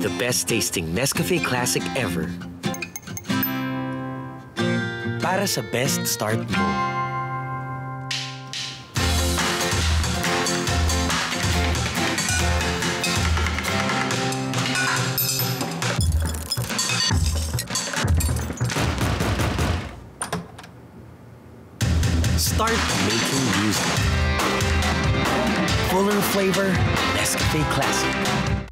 the best tasting NESCAFÉ Classic ever. Para sa best start mo. Start making music. Fuller flavor, NESCAFÉ Classic.